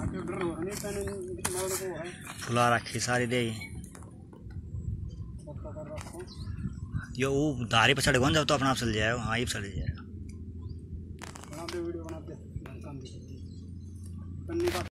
फुला रखी सारी दे यो वो धारी पर चढ़ गो जब तो अपना आप चल जाएगा। हाँ ये चल जाएगा।